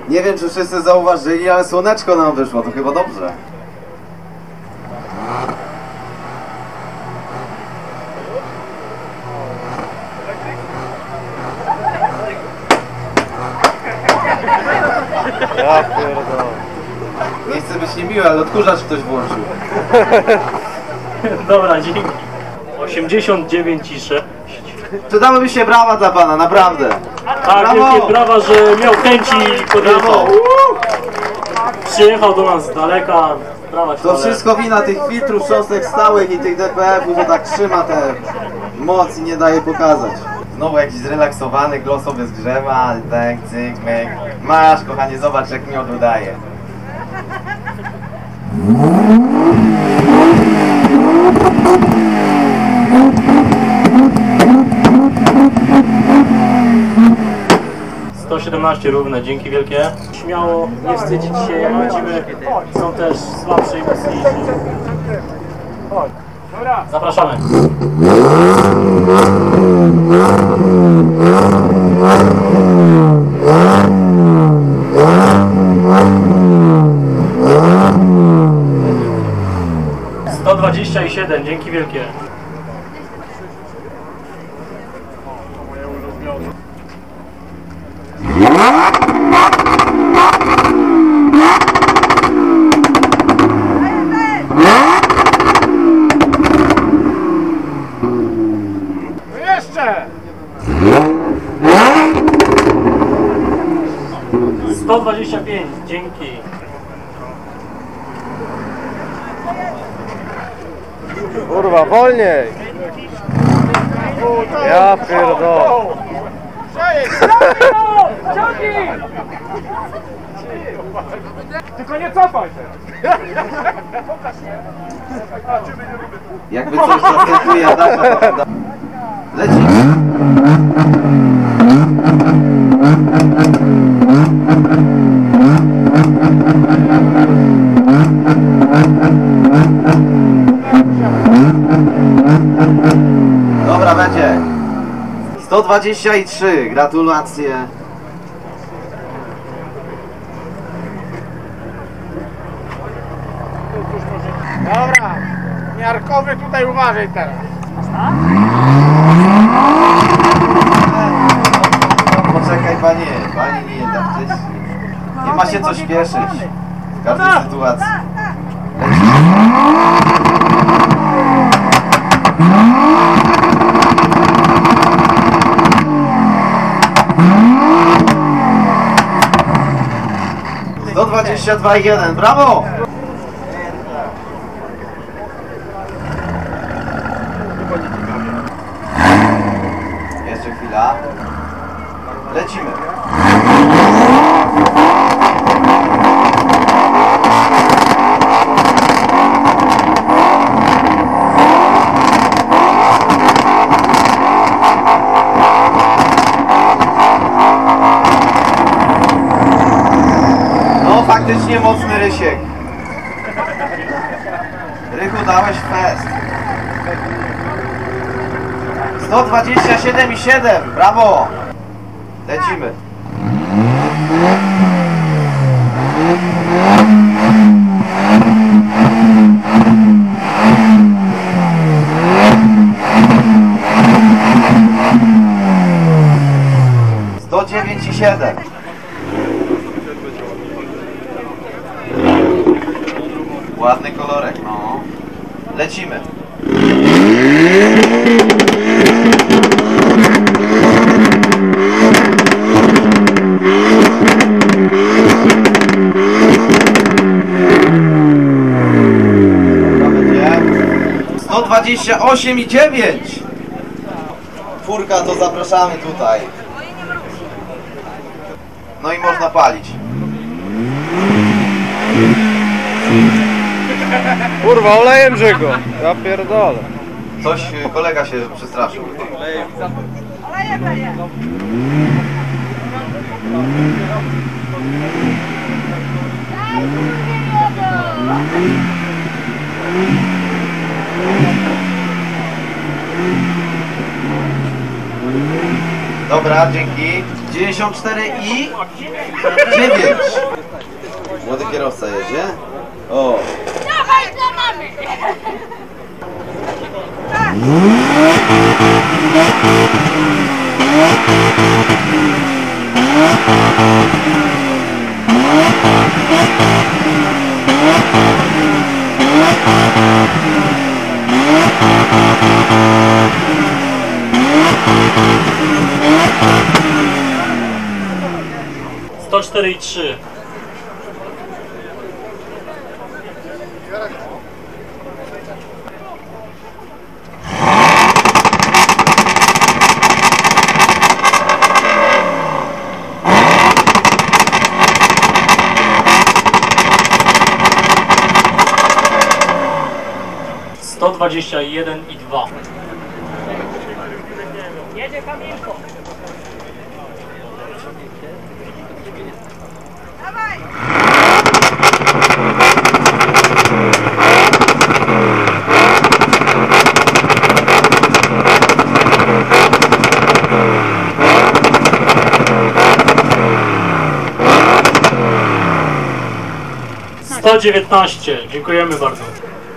Nie wiem, czy wszyscy zauważyli, ale słoneczko nam wyszło, to chyba dobrze. Ja pierdolę. Nie chcę być niemiły, ale odkurzacz ktoś włączył. Dobra, dzięki. 89,6. Przydałyby się brawa dla pana, naprawdę. Tak, wielkie brawa, że miał chęci i podjechał. Przyjechał do nas z daleka. Brawa, To wszystko wina tych filtrów cząstek stałych i tych DPF-ów, że tak trzyma tę moc i nie daje pokazać. Znowu jakiś zrelaksowany, glos sobie zgrzewa, tak, cyk, myk. Masz, kochanie, zobacz jak miodu daje. równe, dzięki wielkie. Śmiało, nie wstydzić się, jak widzimy, są też słabsze i mocniejsze. Zapraszamy. ...127, dzięki wielkie. Jeszcze! 125, dzięki. Kurwa, wolniej! Ja pierdolę! Tylko nie cofaj teraz! Jakby coś zastępuje Adasza, to lecimy. Dobra, będzie. 123, gratulacje. Dobra, miarkowy tutaj uważaj teraz. Poczekaj panie, pani nie da wcześniej. Nie ma się co śpieszyć w każdej sytuacji. Do 22,1, brawo! Jeszcze chwila. Lecimy. No faktycznie mocny Rysiek. Rychu, dałeś fest. 127,7, brawo! Lecimy. Sto 9,7. Ładny kolorek, no. Lecimy. Dobra, będzie. 128,9. Czwórka, to zapraszamy tutaj. No i można palić. Kurwa, olejem go. Ja pierdolę. Coś kolega się przestraszył. Dobra, dzięki. 94 i 9. Młody kierowca jedzie. O! Dawaj dla mamy! To 4,3. To 21,2. Jedzie Kamilko. Dawaj! To 19. Dziękujemy bardzo.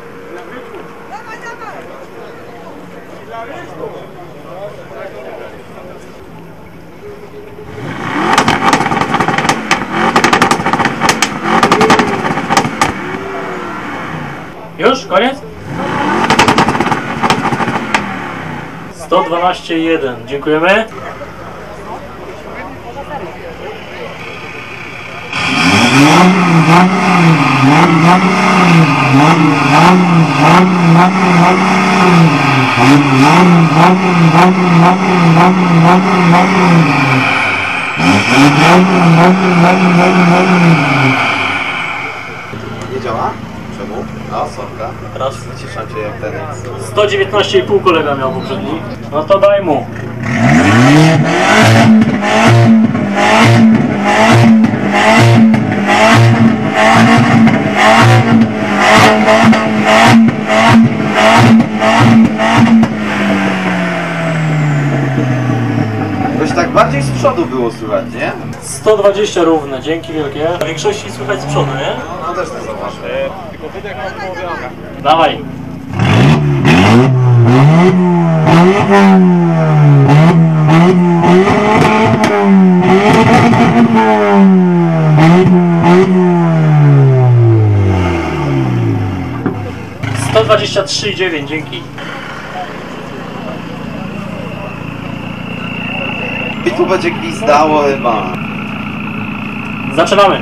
Już? Koniec? 112,1. Dziękujemy. Nie działa? Czemu? A, sorka. Raz. Wyciszam cię jak ten jest. 119,5 kolega miał poprzedni. No to daj mu. Jakoś tak bardziej z przodu było słychać, nie? 120 równe, dzięki wielkie. W większości słychać z przodu, nie? No też tak zauważ. Tylko wydech mam połowiony. Dawaj. To 23,9, dzięki. I tu będzie gwizdało chyba. Zaczynamy.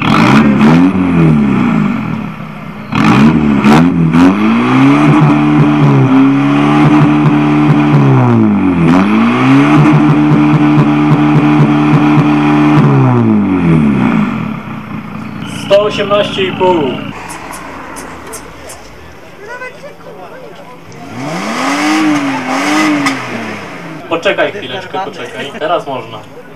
To 18,5. Poczekaj chwileczkę, poczekaj. Teraz można.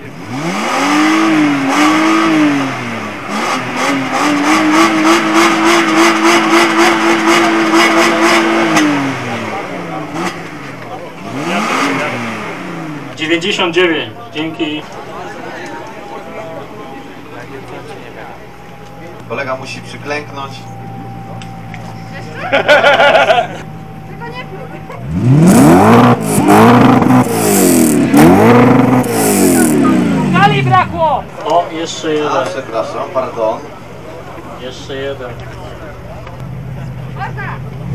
- 99. Dzięki. Kolega musi przyklęknąć. Tylko nie pluj. Gali brakło! O, jeszcze A, jeden. przepraszam, pardon. Jeszcze jeden. Można!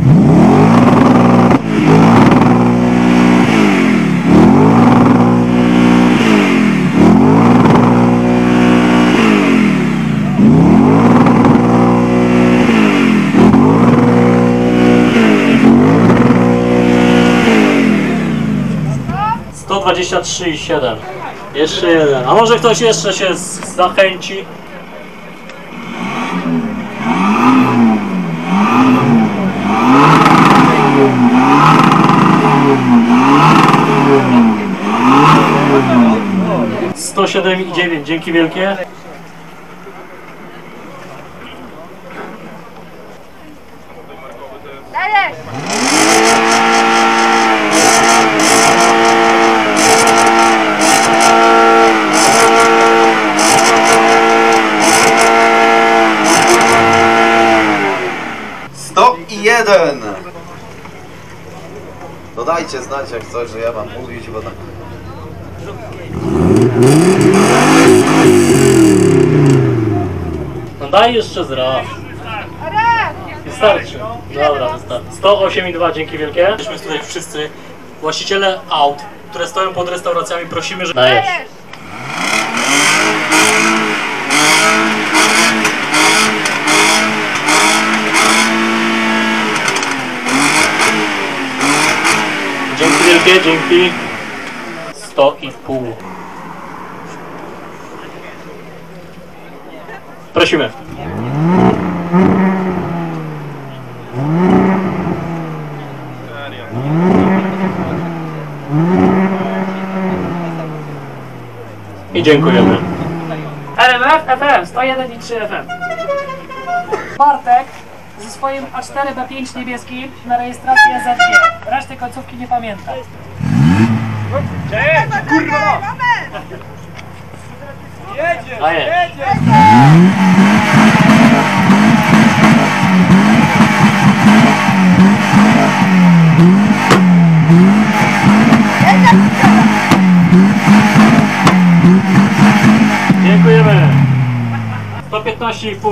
To 23,7. Jeszcze jeden. A może ktoś jeszcze się zachęci? - 107,9. Dzięki wielkie. Dajesz! jeden! Dodajcie znać jak coś, że ja mam mówić, bo tak... No daj jeszcze zraz. Wystarczy. Dobra, wystarczy. 108,2, dzięki wielkie. Jesteśmy tutaj wszyscy właściciele aut, które stoją pod restauracjami. Prosimy, że dajesz. Dzięki wielkie, dzięki. 100,5. Prosimy. I dziękujemy. RMF FM 101,3 FM. Bartek ze swoim A4 B5 niebieskim na rejestracji AZG. Reszty końcówki nie pamięta. Daję. Dziękujemy. 115,5.